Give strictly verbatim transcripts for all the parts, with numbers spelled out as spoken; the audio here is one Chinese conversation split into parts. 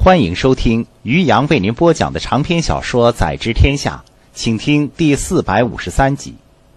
欢迎收听于洋为您播讲的长篇小说《宰之天下》，请听第四百五十三集。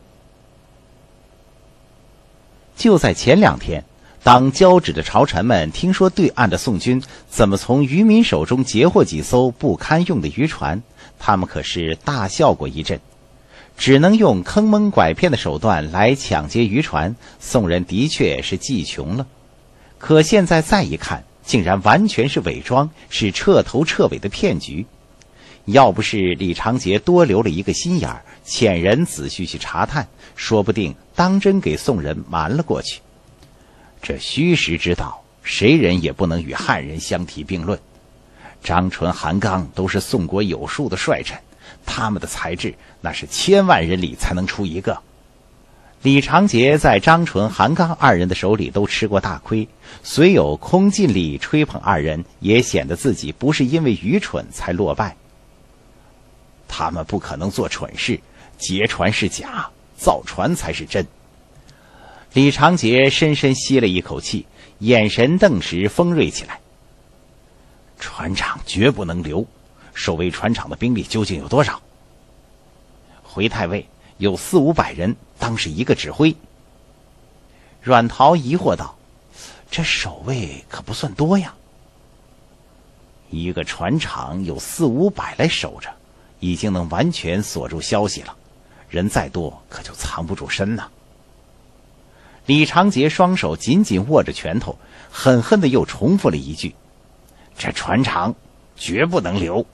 就在前两天，当交趾的朝臣们听说对岸的宋军怎么从渔民手中截获几艘不堪用的渔船，他们可是大笑过一阵。只能用坑蒙拐骗的手段来抢劫渔船，宋人的确是计穷了。可现在再一看，竟然完全是伪装，是彻头彻尾的骗局。要不是李长捷多留了一个心眼儿，遣人仔细去查探，说不定当真给宋人瞒了过去。这虚实之道，谁人也不能与汉人相提并论。张纯、韩刚都是宋国有数的帅臣，他们的才智那是千万人里才能出一个。李长捷在张纯、韩刚二人的手里都吃过大亏，虽有空尽力吹捧二人，也显得自己不是因为愚蠢才落败。他们不可能做蠢事，劫船是假，造船才是真。李长捷深深吸了一口气，眼神顿时锋锐起来。船厂绝不能留，守卫船厂的兵力究竟有多少？回太尉有四五百人，当是一个指挥。阮陶疑惑道：这守卫可不算多呀。一个船厂有四五百来守着，已经能完全锁住消息了，人再多可就藏不住身了。李长捷双手紧紧握着拳头，狠狠地又重复了一句：这船厂绝不能留。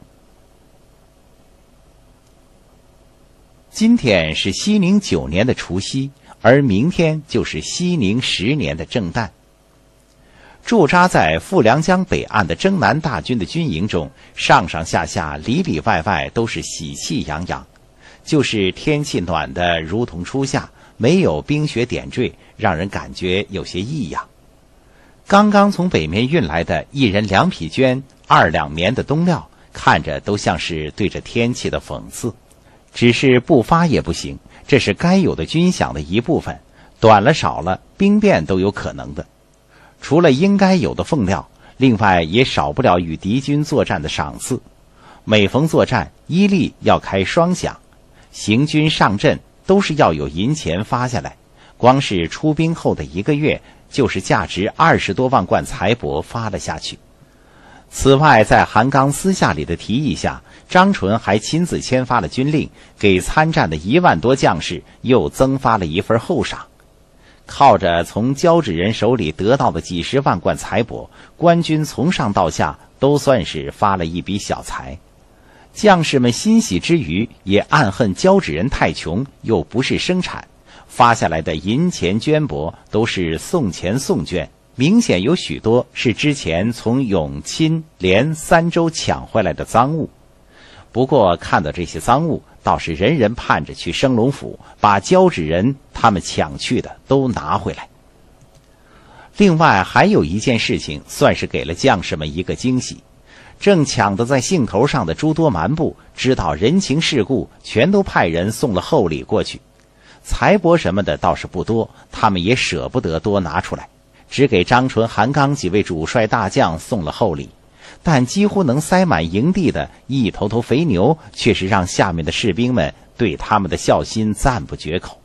今天是熙宁九年的除夕，而明天就是熙宁十年的正旦。驻扎在富良江北岸的征南大军的军营中，上上下下里里外外都是喜气洋洋，就是天气暖得如同初夏，没有冰雪点缀，让人感觉有些异样。刚刚从北面运来的一人两匹绢、二两棉的冬料，看着都像是对着天气的讽刺。只是不发也不行，这是该有的军饷的一部分，短了少了，兵变都有可能的。除了应该有的俸料，另外也少不了与敌军作战的赏赐。每逢作战，伊利要开双饷，行军上阵都是要有银钱发下来，光是出兵后的一个月，就是价值二十多万贯财帛发了下去。此外，在韩刚私下里的提议下，张纯还亲自签发了军令，给参战的一万多将士又增发了一份厚赏。靠着从交趾人手里得到的几十万贯财帛，官军从上到下都算是发了一笔小财。将士们欣喜之余，也暗恨交趾人太穷，又不是生产，发下来的银钱绢帛都是宋钱宋绢，明显有许多是之前从永钦、连三州抢回来的赃物。不过看到这些赃物，倒是人人盼着去升龙府，把交趾人他们抢去的都拿回来。另外还有一件事情，算是给了将士们一个惊喜。正抢得在兴头上的诸多蛮部，知道人情世故，全都派人送了厚礼过去。财帛什么的倒是不多，他们也舍不得多拿出来，只给张纯、韩刚几位主帅大将送了厚礼。但几乎能塞满营地的一头头肥牛，却是让下面的士兵们对他们的孝心赞不绝口。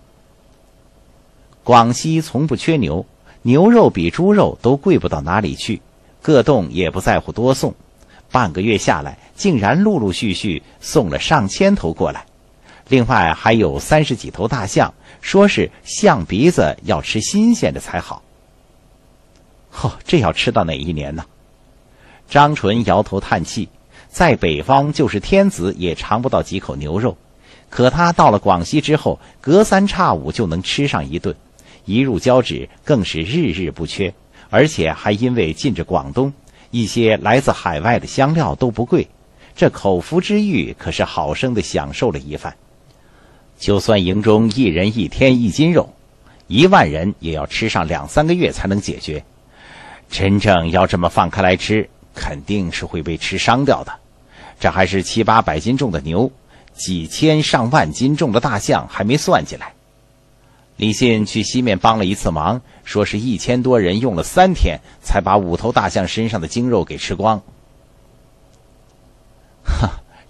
广西从不缺牛，牛肉比猪肉都贵不到哪里去，各洞也不在乎多送。半个月下来，竟然陆陆续续送了上千头过来。另外还有三十几头大象，说是象鼻子要吃新鲜的才好。哦，这要吃到哪一年呢？张纯摇头叹气，在北方就是天子也尝不到几口牛肉，可他到了广西之后，隔三差五就能吃上一顿，一入交趾更是日日不缺，而且还因为近着广东，一些来自海外的香料都不贵，这口腹之欲可是好生的享受了一番。就算营中一人一天一斤肉，一万人也要吃上两三个月才能解决。真正要这么放开来吃，肯定是会被吃伤掉的。这还是七八百斤重的牛，几千上万斤重的大象还没算进来。李信去西面帮了一次忙，说是一千多人用了三天才把五头大象身上的精肉给吃光。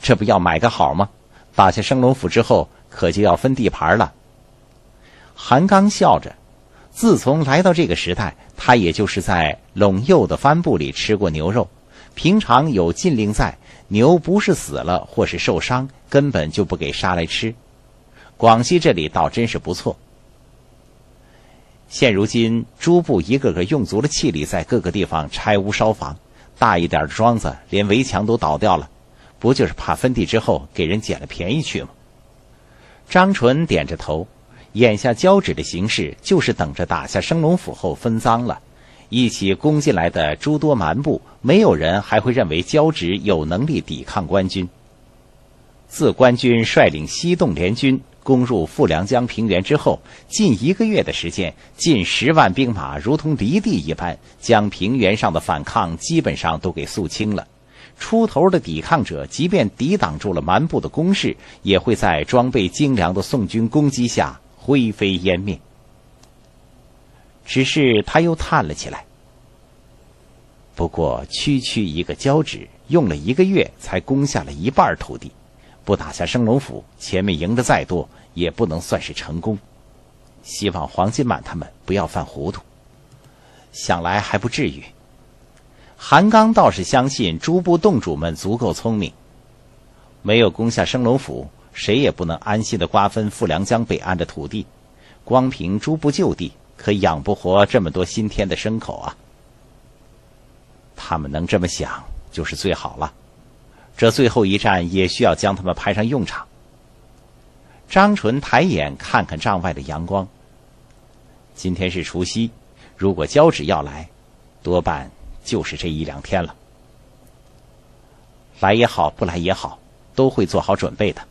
这不要买个好吗？打下升龙府之后，可就要分地盘了。”韩刚笑着，自从来到这个时代，他也就是在陇右的帆布里吃过牛肉，平常有禁令在，牛不是死了或是受伤，根本就不给杀来吃。广西这里倒真是不错。现如今诸部一个个用足了气力，在各个地方拆屋烧房，大一点的庄子连围墙都倒掉了，不就是怕分地之后给人捡了便宜去吗？张纯点着头，眼下交趾的形势就是等着打下升龙府后分赃了。一起攻进来的诸多蛮部，没有人还会认为交趾有能力抵抗官军。自官军率领西洞联军攻入富良江平原之后，近一个月的时间，近十万兵马如同离地一般，将平原上的反抗基本上都给肃清了。出头的抵抗者，即便抵挡住了蛮部的攻势，也会在装备精良的宋军攻击下灰飞烟灭。只是他又叹了起来，不过区区一个交趾，用了一个月才攻下了一半土地，不打下升龙府，前面赢得再多也不能算是成功。希望黄金满他们不要犯糊涂，想来还不至于。韩刚倒是相信诸部洞主们足够聪明，没有攻下升龙府，谁也不能安心的瓜分富良江北岸的土地，光凭诸部就地可养不活这么多新添的牲口啊。他们能这么想就是最好了，这最后一战也需要将他们派上用场。张纯抬眼看看帐外的阳光，今天是除夕，如果交趾要来，多半就是这一两天了。来也好，不来也好，都会做好准备的。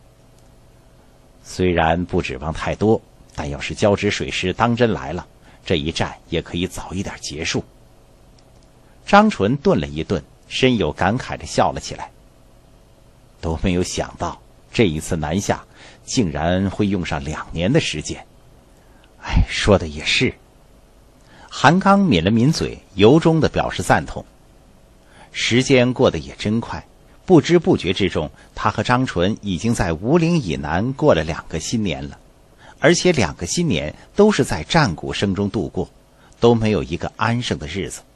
虽然不指望太多，但要是交趾水师当真来了，这一战也可以早一点结束。张纯顿了一顿，深有感慨地笑了起来。都没有想到这一次南下竟然会用上两年的时间。哎，说的也是。韩刚抿了抿嘴，由衷地表示赞同。时间过得也真快，不知不觉之中，他和张纯已经在吴岭以南过了两个新年了，而且两个新年都是在战鼓声中度过，都没有一个安生的日子。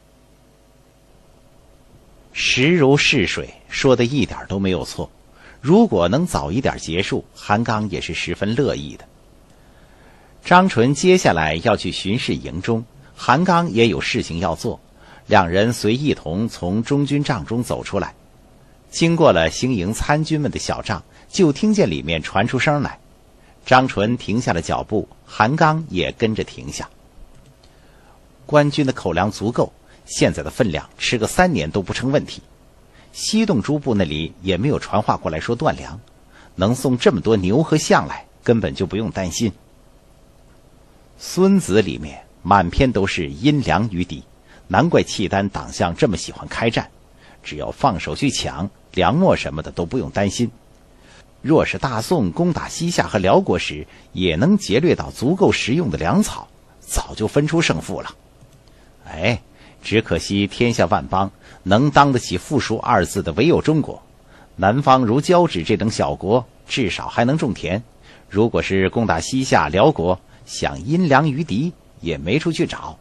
时如逝水，说的一点都没有错。如果能早一点结束，韩刚也是十分乐意的。张纯接下来要去巡视营中，韩刚也有事情要做，两人随一同从中军帐中走出来，经过了行营参军们的小帐，就听见里面传出声来。张纯停下了脚步，韩刚也跟着停下。官军的口粮足够，现在的分量吃个三年都不成问题。西洞诸部那里也没有传话过来说断粮，能送这么多牛和象来，根本就不用担心。孙子里面满篇都是阴粮于敌，难怪契丹党项这么喜欢开战，只要放手去抢粮秣什么的都不用担心。若是大宋攻打西夏和辽国时，也能劫掠到足够食用的粮草，早就分出胜负了。哎，只可惜天下万邦，能当得起富庶二字的唯有中国。南方如交趾这等小国，至少还能种田，如果是攻打西夏辽国，想阴粮于敌也没处去找。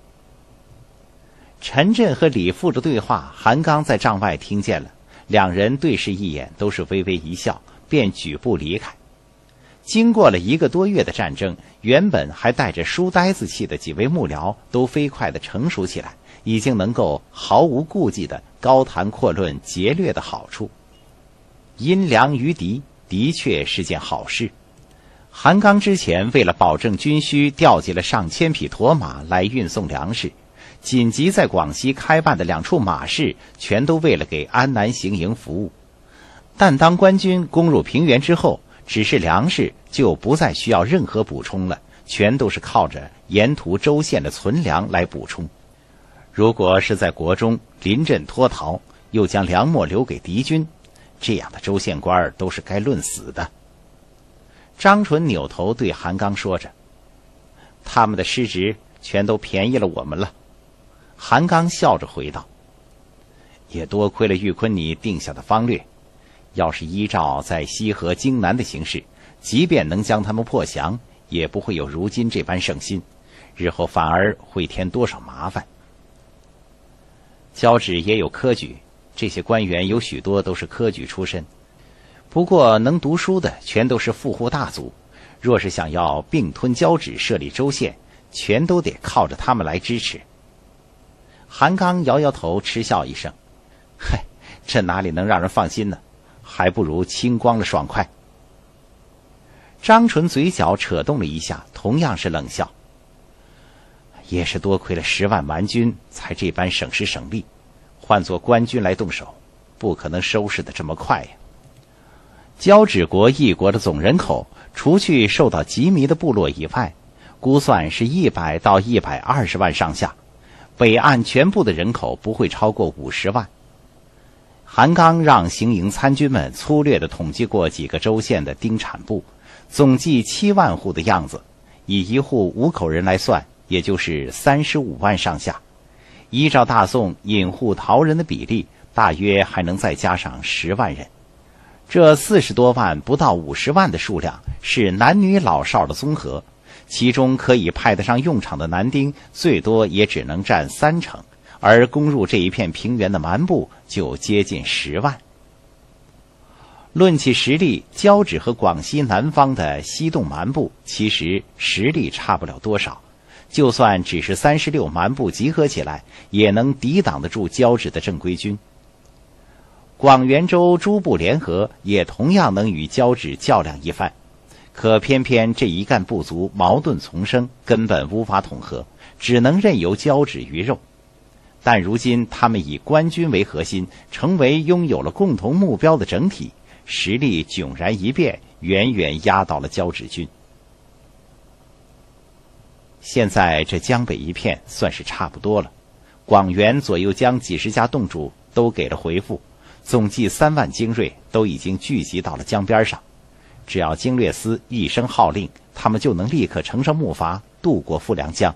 陈震和李富的对话，韩刚在帐外听见了，两人对视一眼，都是微微一笑，便举步离开。经过了一个多月的战争，原本还带着书呆子气的几位幕僚都飞快地成熟起来，已经能够毫无顾忌地高谈阔论劫掠的好处。阴粮于敌的确是件好事。韩刚之前为了保证军需，调集了上千匹驮马来运送粮食，紧急在广西开办的两处马市全都为了给安南行营服务。但当官军攻入平原之后，只是粮食就不再需要任何补充了，全都是靠着沿途州县的存粮来补充。如果是在国中临阵脱逃，又将粮秣留给敌军，这样的州县官都是该论死的。张纯扭头对韩刚说着，他们的失职全都便宜了我们了。韩刚笑着回道，也多亏了玉坤你定下的方略， 要是依照在西河京南的形势，即便能将他们破降，也不会有如今这般胜心，日后反而会添多少麻烦。交趾也有科举，这些官员有许多都是科举出身，不过能读书的全都是富户大族，若是想要并吞交趾设立州县，全都得靠着他们来支持。韩刚摇摇头，嗤笑一声：“嗨，这哪里能让人放心呢？还不如清光了爽快。”张纯嘴角扯动了一下，同样是冷笑：“也是多亏了十万蛮军，才这般省时省力。换做官军来动手，不可能收拾得这么快呀。”交趾国一国的总人口，除去受到羁縻的部落以外，估算是一百到一百二十万上下。北岸全部的人口不会超过五十万。韩刚让行营参军们粗略地统计过几个州县的丁产部，总计七万户的样子，以一户五口人来算，也就是三十五万上下。依照大宋引户逃人的比例，大约还能再加上十万人。这四十多万不到五十万的数量，是男女老少的综合。其中可以派得上用场的男丁，最多也只能占三成，而攻入这一片平原的蛮部就接近十万。论起实力，交趾和广西南方的西洞蛮部其实实力差不了多少，就算只是三十六蛮部集合起来，也能抵挡得住交趾的正规军。广元州诸部联合，也同样能与交趾较量一番。可偏偏这一干部族矛盾丛生，根本无法统合，只能任由交趾鱼肉。但如今他们以官军为核心，成为拥有了共同目标的整体，实力迥然一变，远远压倒了交趾军。现在这江北一片算是差不多了，广元左右江几十家洞主都给了回复，总计三万精锐都已经聚集到了江边上。只要经略司一声号令，他们就能立刻乘上木筏渡过富良江。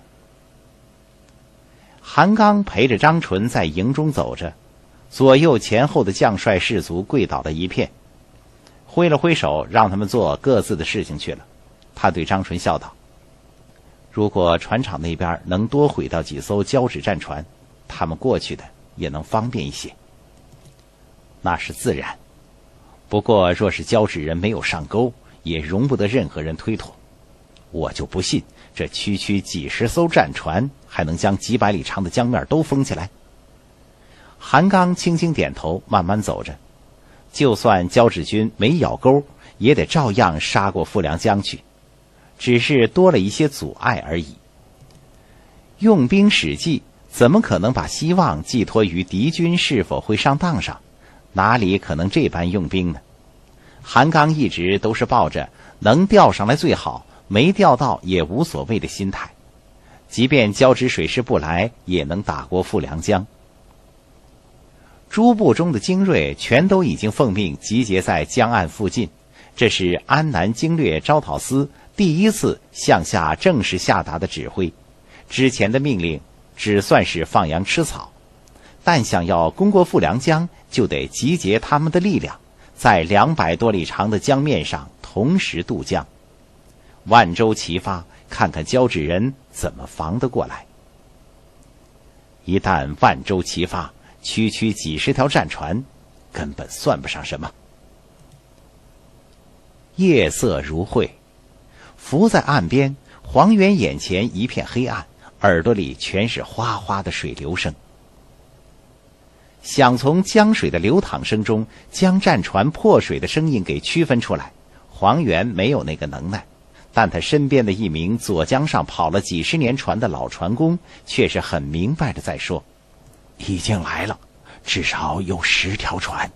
韩刚陪着张纯在营中走着，左右前后的将帅士卒跪倒了一片，挥了挥手让他们做各自的事情去了。他对张纯笑道：“如果船厂那边能多毁掉几艘交趾战船，他们过去的也能方便一些。”那是自然。不过若是交趾人没有上钩，也容不得任何人推脱。我就不信这区区几十艘战船还能将几百里长的江面都封起来。韩刚轻轻点头，慢慢走着。就算交趾军没咬钩，也得照样杀过富良江去，只是多了一些阻碍而已。用兵使计，怎么可能把希望寄托于敌军是否会上当上？哪里可能这般用兵呢？韩刚一直都是抱着能调上来最好，没调到也无所谓的心态，即便交趾水师不来，也能打过富良江。诸部中的精锐全都已经奉命集结在江岸附近，这是安南经略招讨司第一次向下正式下达的指挥，之前的命令只算是放羊吃草，但想要攻过富良江，就得集结他们的力量，在两百多里长的江面上同时渡江。万州齐发，看看交趾人怎么防得过来。一旦万州齐发，区区几十条战船根本算不上什么。夜色如晦，浮在岸边，黄元眼前一片黑暗，耳朵里全是哗哗的水流声。想从江水的流淌声中将战船破水的声音给区分出来，黄元没有那个能耐，但他身边的一名左江上跑了几十年船的老船工却是很明白的在说：“已经来了，至少有十条船。”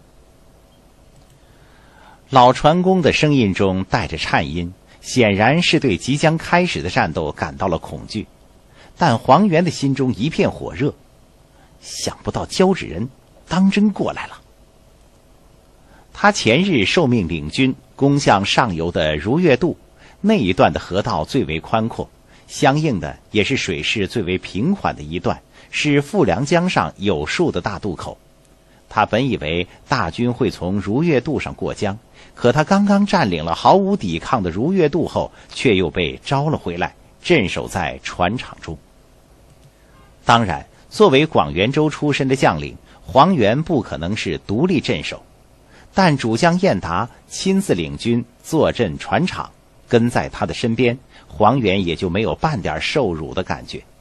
老船工的声音中带着颤音，显然是对即将开始的战斗感到了恐惧。但黄元的心中一片火热，想不到交趾人当真过来了。他前日受命领军攻向上游的如月渡，那一段的河道最为宽阔，相应的也是水势最为平缓的一段，是富良江上有数的大渡口。 他本以为大军会从如月渡上过江，可他刚刚占领了毫无抵抗的如月渡后，却又被招了回来，镇守在船场中。当然，作为广元州出身的将领，黄元不可能是独立镇守，但主将晏达亲自领军坐镇船场，跟在他的身边，黄元也就没有半点受辱的感觉。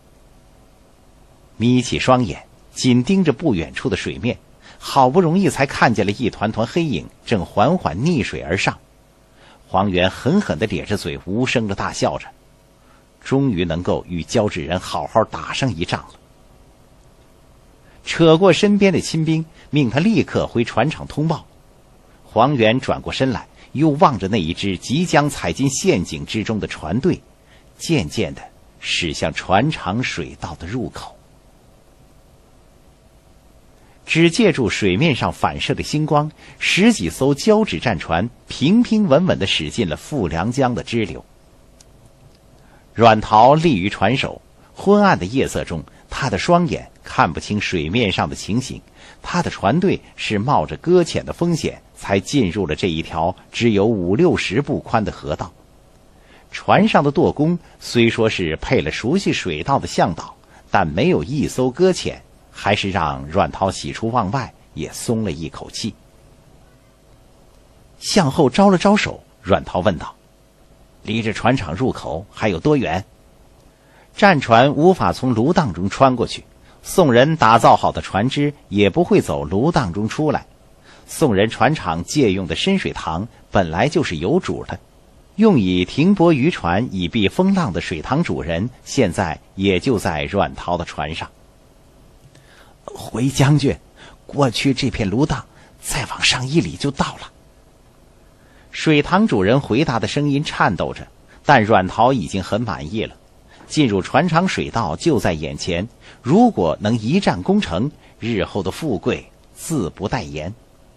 眯起双眼，紧盯着不远处的水面，好不容易才看见了一团团黑影正缓缓逆水而上。黄元狠狠地咧着嘴，无声地大笑着，终于能够与焦志仁好好打上一仗了。扯过身边的亲兵，命他立刻回船场通报。黄元转过身来，又望着那一支即将踩进陷阱之中的船队，渐渐地驶向船场水道的入口。只借助水面上反射的星光，十几艘胶纸战船平平稳稳地驶进了富良江的支流。阮陶立于船首，昏暗的夜色中，他的双眼看不清水面上的情形。他的船队是冒着搁浅的风险才进入了这一条只有五六十步宽的河道。船上的舵工虽说是配了熟悉水道的向导，但没有一艘搁浅，还是让阮陶喜出望外，也松了一口气。向后招了招手，阮陶问道：“离着船场入口还有多远？”战船无法从芦荡中穿过去，宋人打造好的船只也不会走芦荡中出来。宋人船厂借用的深水塘本来就是有主的，用以停泊渔船以避风浪的水塘主人，现在也就在阮陶的船上。回将军，过去这片芦荡，再往上一里就到了。水塘主人回答的声音颤抖着，但阮陶已经很满意了。进入船厂水道就在眼前，如果能一战攻城，日后的富贵自不待言。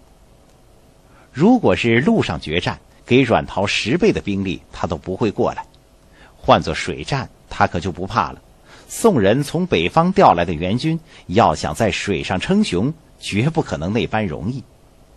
如果是陆上决战，给阮陶十倍的兵力他都不会过来，换作水战他可就不怕了。宋人从北方调来的援军，要想在水上称雄，绝不可能那般容易。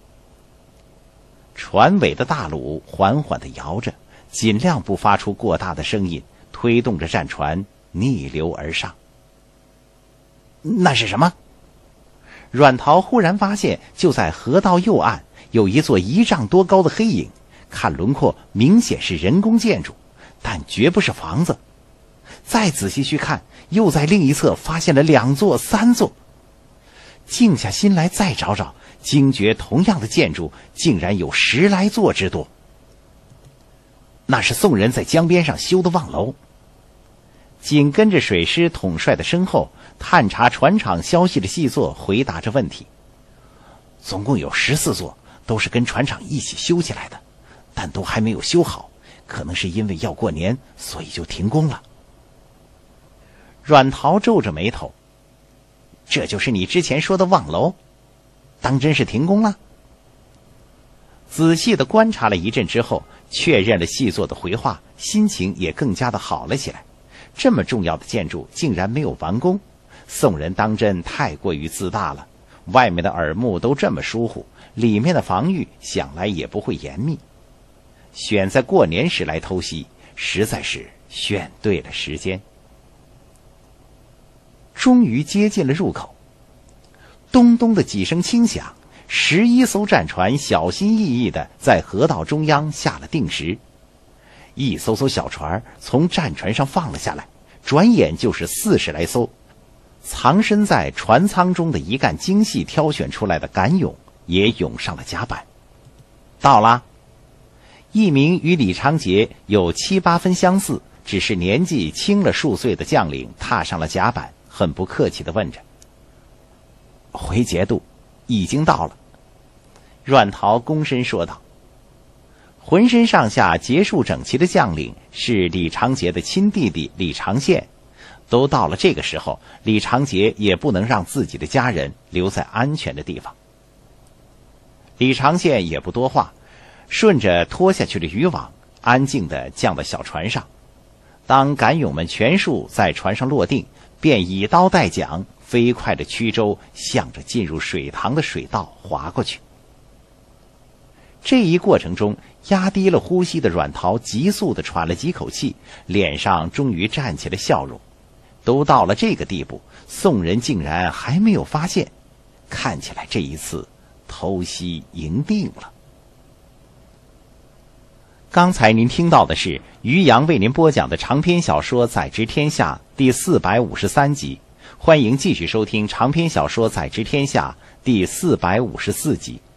船尾的大橹缓缓地摇着，尽量不发出过大的声音，推动着战船逆流而上。那是什么？阮陶忽然发现，就在河道右岸有一座一丈多高的黑影，看轮廓明显是人工建筑，但绝不是房子。再仔细去看，又在另一侧发现了两座、三座。静下心来再找找，惊觉同样的建筑竟然有十来座之多。那是宋人在江边上修的望楼。紧跟着水师统帅的身后，探查船厂消息的细作回答着问题。总共有十四座，都是跟船厂一起修起来的，但都还没有修好，可能是因为要过年，所以就停工了。阮陶皱着眉头，这就是你之前说的望楼，当真是停工了？仔细地观察了一阵之后，确认了细作的回话，心情也更加的好了起来。这么重要的建筑竟然没有完工，宋人当真太过于自大了。外面的耳目都这么疏忽，里面的防御想来也不会严密。选在过年时来偷袭，实在是选对了时间。终于接近了入口，咚咚的几声轻响，十一艘战船小心翼翼地在河道中央下了定时。一艘艘小船从战船上放了下来，转眼就是四十来艘。藏身在船舱中的一干精细挑选出来的杆勇也涌上了甲板。到了。一名与李长捷有七八分相似，只是年纪轻了数岁的将领踏上了甲板，很不客气地问着：“回节度，已经到了。”阮陶躬身说道。浑身上下结束整齐的将领是李长捷的亲弟弟李长宪。都到了这个时候，李长捷也不能让自己的家人留在安全的地方。李长宪也不多话，顺着拖下去的渔网，安静地降到小船上。当杆勇们全数在船上落定，便以刀带桨， 飞快的曲舟向着进入水塘的水道划过去。这一过程中，压低了呼吸的阮陶急速地喘了几口气，脸上终于站起了笑容。都到了这个地步，宋人竟然还没有发现，看起来这一次偷袭赢定了。刚才您听到的是于洋为您播讲的长篇小说《宰执天下》第四百五十三集，欢迎继续收听长篇小说《宰执天下》第四百五十四集。